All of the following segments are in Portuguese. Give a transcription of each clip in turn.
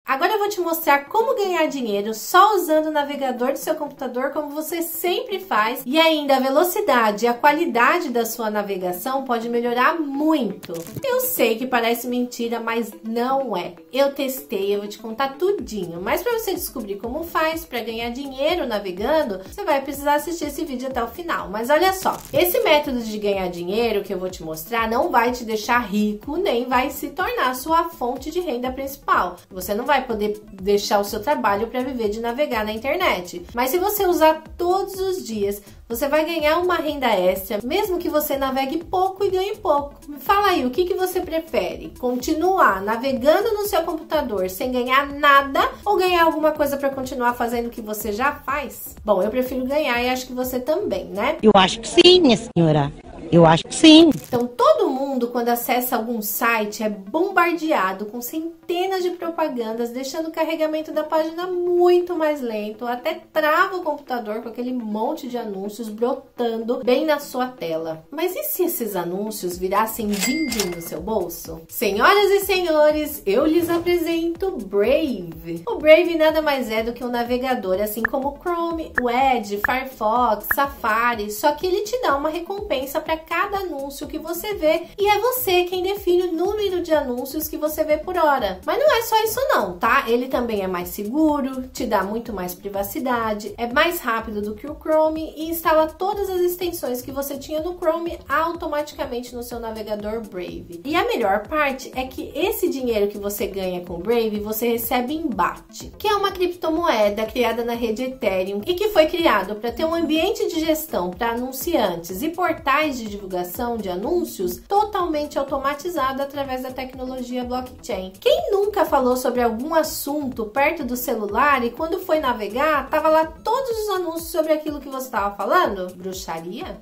Agora eu vou te mostrar como ganhar dinheiro só usando o navegador do seu computador, como você sempre faz, e ainda a velocidade e a qualidade da sua navegação pode melhorar muito. Eu sei que parece mentira, mas não é. Eu testei, eu vou te contar tudinho, mas para você descobrir como faz para ganhar dinheiro navegando, você vai precisar assistir esse vídeo até o final. Mas olha só, esse método de ganhar dinheiro que eu vou te mostrar não vai te deixar rico, nem vai se tornar sua fonte de renda principal. Você não vai poder deixar o seu trabalho para viver de navegar na internet. Mas se você usar todos os dias, você vai ganhar uma renda extra, mesmo que você navegue pouco e ganhe pouco. Me fala aí, o que você prefere? Continuar navegando no seu computador sem ganhar nada ou ganhar alguma coisa para continuar fazendo o que você já faz? Bom, eu prefiro ganhar e acho que você também, né? Eu acho que sim, minha senhora. Eu acho que sim. Então, todo mundo, quando acessa algum site, é bombardeado com centenas de propagandas, deixando o carregamento da página muito mais lento, até trava o computador com aquele monte de anúncios brotando bem na sua tela. Mas e se esses anúncios virassem din-din no seu bolso? Senhoras e senhores, eu lhes apresento Brave. O Brave nada mais é do que um navegador, assim como o Chrome, o Edge, Firefox, Safari, só que ele te dá uma recompensa para cada anúncio que você vê e é você quem define o número de anúncios que você vê por hora. Mas não é só isso não, tá? Ele também é mais seguro, te dá muito mais privacidade, é mais rápido do que o Chrome e instala todas as extensões que você tinha no Chrome automaticamente no seu navegador Brave. E a melhor parte é que esse dinheiro que você ganha com Brave, você recebe em BAT, que é uma criptomoeda criada na rede Ethereum e que foi criado para ter um ambiente de gestão para anunciantes e portais de divulgação de anúncios totalmente automatizado através da tecnologia blockchain. Quem nunca falou sobre algum assunto perto do celular e quando foi navegar, tava lá todos os anúncios sobre aquilo que você estava falando? Bruxaria?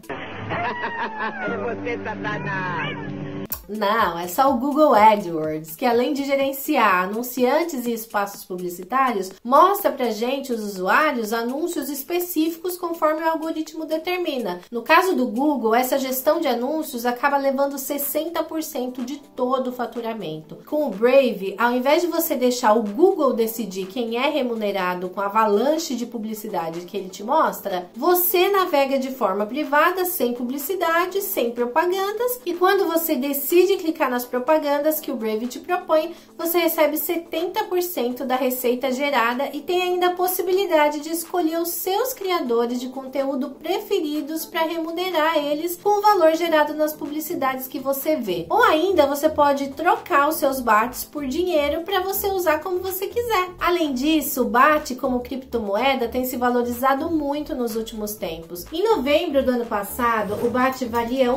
É você, Satanás! Não, é só o Google AdWords, que além de gerenciar anunciantes e espaços publicitários, mostra pra gente, os usuários, anúncios específicos conforme o algoritmo determina. No caso do Google, essa gestão de anúncios acaba levando 60% de todo o faturamento. Com o Brave, ao invés de você deixar o Google decidir quem é remunerado com a avalanche de publicidade que ele te mostra, você navega de forma privada, sem publicidade, sem propagandas, e quando você decide clicar nas propagandas que o Brave te propõe, você recebe 70% da receita gerada e tem ainda a possibilidade de escolher os seus criadores de conteúdo preferidos para remunerar eles com o valor gerado nas publicidades que você vê. Ou ainda você pode trocar os seus BATs por dinheiro para você usar como você quiser. Além disso, o BAT como criptomoeda tem se valorizado muito nos últimos tempos. Em novembro do ano passado, o BAT valia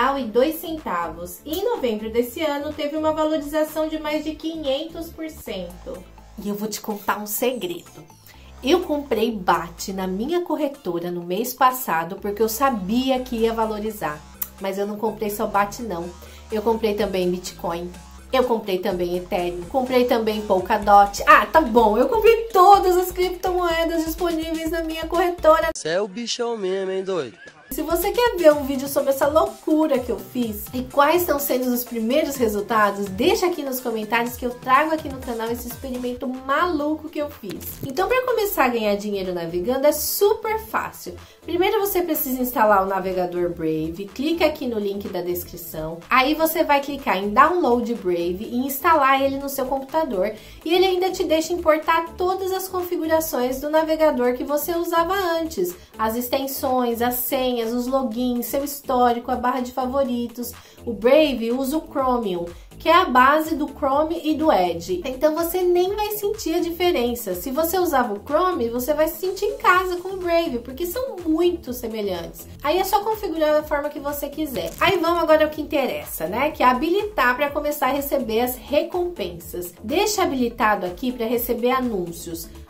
R$1,02 e em novembro desse ano teve uma valorização de mais de 500%. E eu vou te contar um segredo. Eu comprei BAT na minha corretora no mês passado porque eu sabia que ia valorizar. Mas eu não comprei só BAT não. Eu comprei também Bitcoin. Eu comprei também Ethereum, comprei também Polkadot. Ah, tá bom, eu comprei todas as criptomoedas disponíveis na minha corretora. Você é o bichão mesmo, hein, doido? Se você quer ver um vídeo sobre essa loucura que eu fiz e quais estão sendo os primeiros resultados, deixa aqui nos comentários que eu trago aqui no canal esse experimento maluco que eu fiz. Então, para começar a ganhar dinheiro navegando é super fácil. Primeiro você precisa instalar o navegador Brave, clica aqui no link da descrição, aí você vai clicar em Download Brave e instalar ele no seu computador e ele ainda te deixa importar todas as configurações do navegador que você usava antes, as extensões, as senhas, os logins, seu histórico, a barra de favoritos. O Brave usa o Chromium, que é a base do Chrome e do Edge. Então você nem vai sentir a diferença. Se você usava o Chrome, você vai se sentir em casa com o Brave, porque são muito semelhantes. Aí é só configurar da forma que você quiser. Aí vamos agora ao que interessa, né? Que é habilitar para começar a receber as recompensas. Deixa habilitado aqui para receber anúncios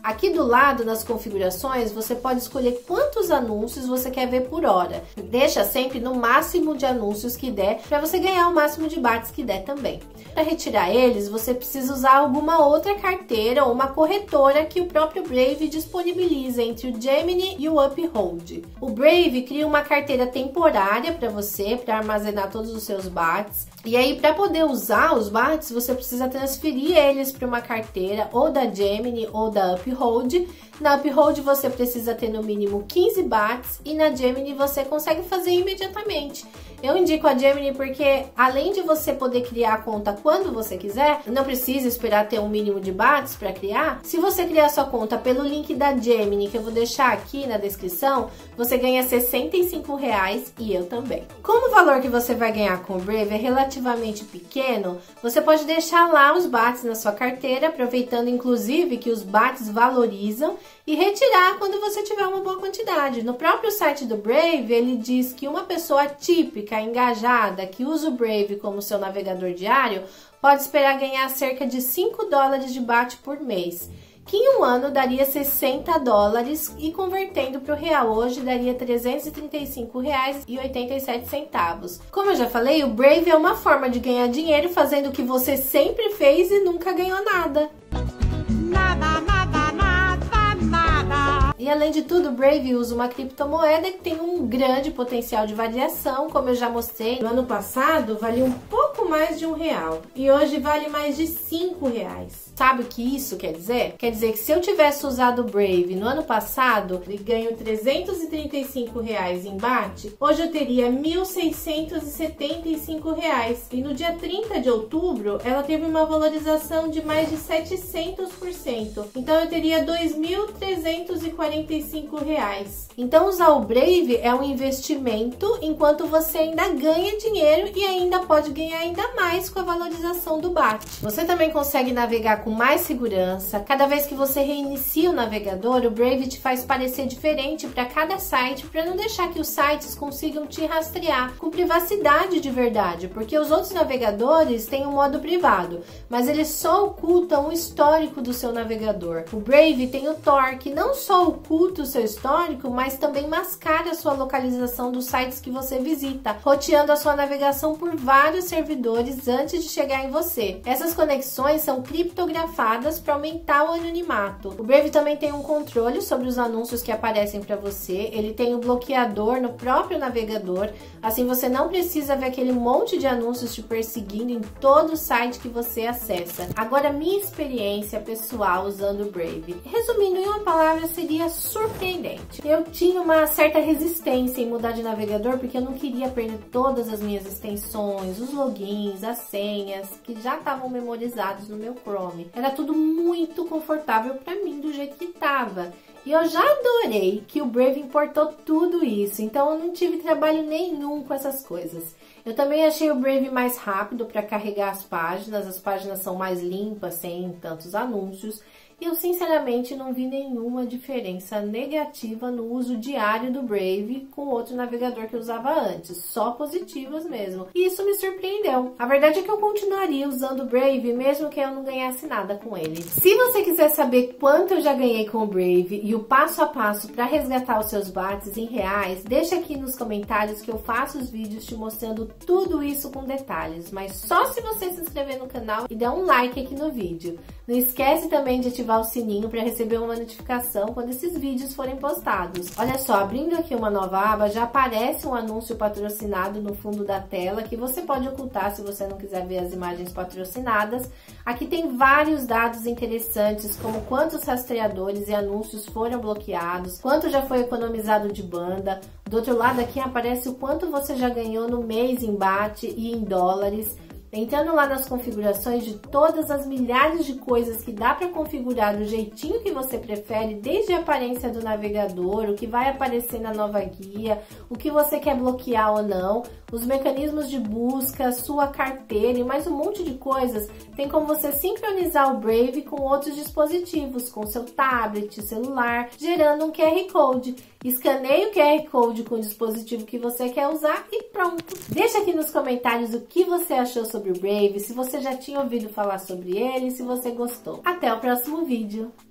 Aqui do lado, nas configurações, você pode escolher quantos anúncios você quer ver por hora. Deixa sempre no máximo de anúncios que der, para você ganhar o máximo de bahts que der também. Para retirar eles, você precisa usar alguma outra carteira ou uma corretora que o próprio Brave disponibiliza entre o Gemini e o Uphold. O Brave cria uma carteira temporária para você, para armazenar todos os seus bahts. E aí, para poder usar os bahts, você precisa transferir eles para uma carteira ou da Gemini ou da Uphold. Na Uphold você precisa ter no mínimo 15 bahts e na Gemini você consegue fazer imediatamente. Eu indico a Gemini porque, além de você poder criar a conta quando você quiser, não precisa esperar ter um mínimo de bahts para criar. Se você criar sua conta pelo link da Gemini, que eu vou deixar aqui na descrição, você ganha R$65 e eu também. Como o valor que você vai ganhar com o Brave é relativamente pequeno, você pode deixar lá os bahts na sua carteira, aproveitando inclusive que os bahts valorizam, e retirar quando você tiver uma boa quantidade. No próprio site do Brave, ele diz que uma pessoa típica, engajada, que usa o Brave como seu navegador diário, pode esperar ganhar cerca de $5 de baht por mês, que em um ano daria $60 e convertendo para o real hoje daria R$335,87. Como eu já falei, o Brave é uma forma de ganhar dinheiro fazendo o que você sempre fez e nunca ganhou nada. E além de tudo, o Brave usa uma criptomoeda que tem um grande potencial de variação, como eu já mostrei. No ano passado, valia um pouco mais de R$1 e hoje vale mais de R$5. Sabe o que isso quer dizer? Quer dizer que se eu tivesse usado o Brave no ano passado e ganho R$335 em baht, hoje eu teria R$1.675. E no dia 30 de outubro, ela teve uma valorização de mais de 700%. Então eu teria R$2.345. Então usar o Brave é um investimento enquanto você ainda ganha dinheiro e ainda pode ganhar ainda mais com a valorização do baht. Você também consegue navegar com mais segurança. Cada vez que você reinicia o navegador, o Brave te faz parecer diferente para cada site, para não deixar que os sites consigam te rastrear com privacidade de verdade, porque os outros navegadores têm um modo privado, mas eles só ocultam o histórico do seu navegador. O Brave tem o Tor, que não só oculta o seu histórico, mas também mascara a sua localização dos sites que você visita, roteando a sua navegação por vários servidores antes de chegar em você. Essas conexões são criptografadas para aumentar o anonimato. O Brave também tem um controle sobre os anúncios que aparecem para você. Ele tem o bloqueador no próprio navegador, assim você não precisa ver aquele monte de anúncios te perseguindo em todo o site que você acessa. Agora, minha experiência pessoal usando o Brave, resumindo em uma palavra, seria surpreendente. Eu tinha uma certa resistência em mudar de navegador porque eu não queria perder todas as minhas extensões, os logins, as senhas que já estavam memorizados no meu Chrome. Era tudo muito confortável para mim do jeito que estava. E eu já adorei que o Brave importou tudo isso, então eu não tive trabalho nenhum com essas coisas. Eu também achei o Brave mais rápido para carregar as páginas são mais limpas, sem tantos anúncios. E eu sinceramente não vi nenhuma diferença negativa no uso diário do Brave com outro navegador que eu usava antes, só positivas mesmo. E isso me surpreendeu. A verdade é que eu continuaria usando o Brave mesmo que eu não ganhasse nada com ele. Se você quiser saber quanto eu já ganhei com o Brave e o passo a passo para resgatar os seus bahts em reais, deixa aqui nos comentários que eu faço os vídeos te mostrando tudo isso com detalhes, mas só se você se inscrever no canal e der um like aqui no vídeo. Não esquece também de ativar o sininho para receber uma notificação quando esses vídeos forem postados. Olha só, abrindo aqui uma nova aba, já aparece um anúncio patrocinado no fundo da tela que você pode ocultar se você não quiser ver as imagens patrocinadas. Aqui tem vários dados interessantes, como quantos rastreadores e anúncios foram bloqueados, quanto já foi economizado de banda. Do outro lado aqui aparece o quanto você já ganhou no mês em baht e em dólares. Entrando lá nas configurações de todas as milhares de coisas que dá para configurar do jeitinho que você prefere, desde a aparência do navegador, o que vai aparecer na nova guia, o que você quer bloquear ou não, os mecanismos de busca, sua carteira e mais um monte de coisas, tem como você sincronizar o Brave com outros dispositivos, com seu tablet, celular, gerando um QR Code. Escaneie o QR Code com o dispositivo que você quer usar e pronto! Deixa aqui nos comentários o que você achou sobre o Brave, se você já tinha ouvido falar sobre ele, se você gostou. Até o próximo vídeo!